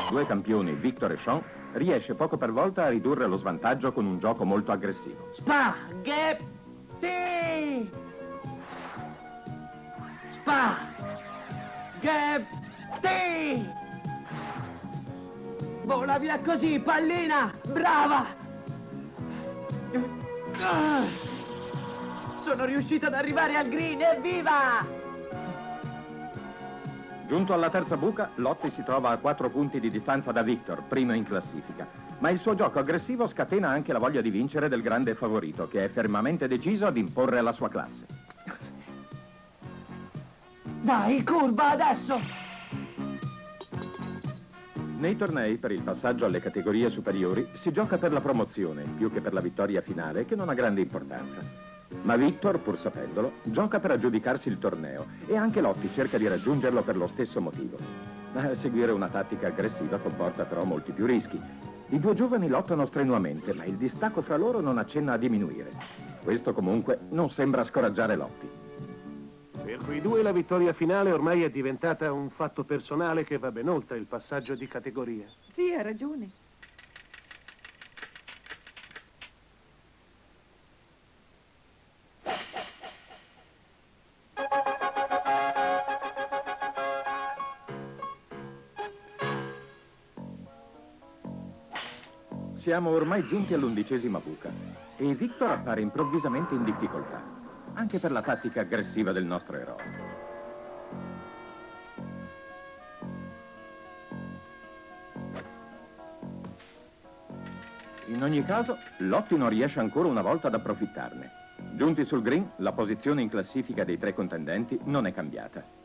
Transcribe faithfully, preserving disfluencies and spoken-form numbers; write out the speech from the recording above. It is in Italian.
due campioni, Victor e Sean, riesce poco per volta a ridurre lo svantaggio con un gioco molto aggressivo. Spaghetti! Spaghetti! Vola via così, pallina! Brava! Sono riuscito ad arrivare al green, evviva! Giunto alla terza buca, Lotti si trova a quattro punti di distanza da Victor, primo in classifica. Ma il suo gioco aggressivo scatena anche la voglia di vincere del grande favorito, che è fermamente deciso ad imporre la sua classe. Dai, curva adesso! Nei tornei, per il passaggio alle categorie superiori, si gioca per la promozione, più che per la vittoria finale, che non ha grande importanza. Ma Victor, pur sapendolo, gioca per aggiudicarsi il torneo e anche Lotti cerca di raggiungerlo per lo stesso motivo. Ma seguire una tattica aggressiva comporta però molti più rischi. I due giovani lottano strenuamente, ma il distacco fra loro non accenna a diminuire. Questo comunque non sembra scoraggiare Lotti. Per quei due la vittoria finale ormai è diventata un fatto personale che va ben oltre il passaggio di categoria. Sì, ha ragione. Siamo ormai giunti all'undicesima buca e Victor appare improvvisamente in difficoltà, anche per la tattica aggressiva del nostro eroe. In ogni caso, Lotti non riesce ancora una volta ad approfittarne. Giunti sul green, la posizione in classifica dei tre contendenti non è cambiata.